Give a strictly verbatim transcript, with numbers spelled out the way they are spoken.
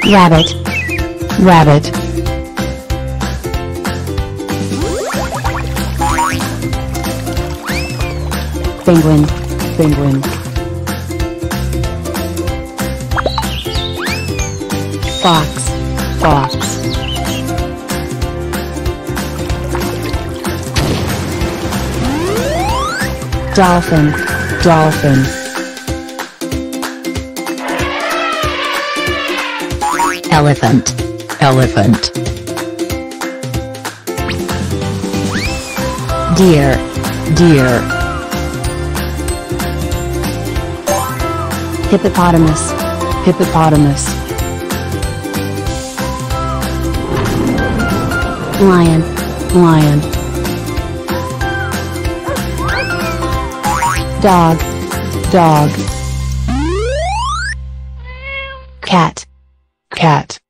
rabbit, rabbit. Penguin, penguin. Fox, fox. Dolphin, dolphin. Elephant, elephant. Deer, deer. Hippopotamus, hippopotamus. Lion, lion. Dog, dog. Cat, cat.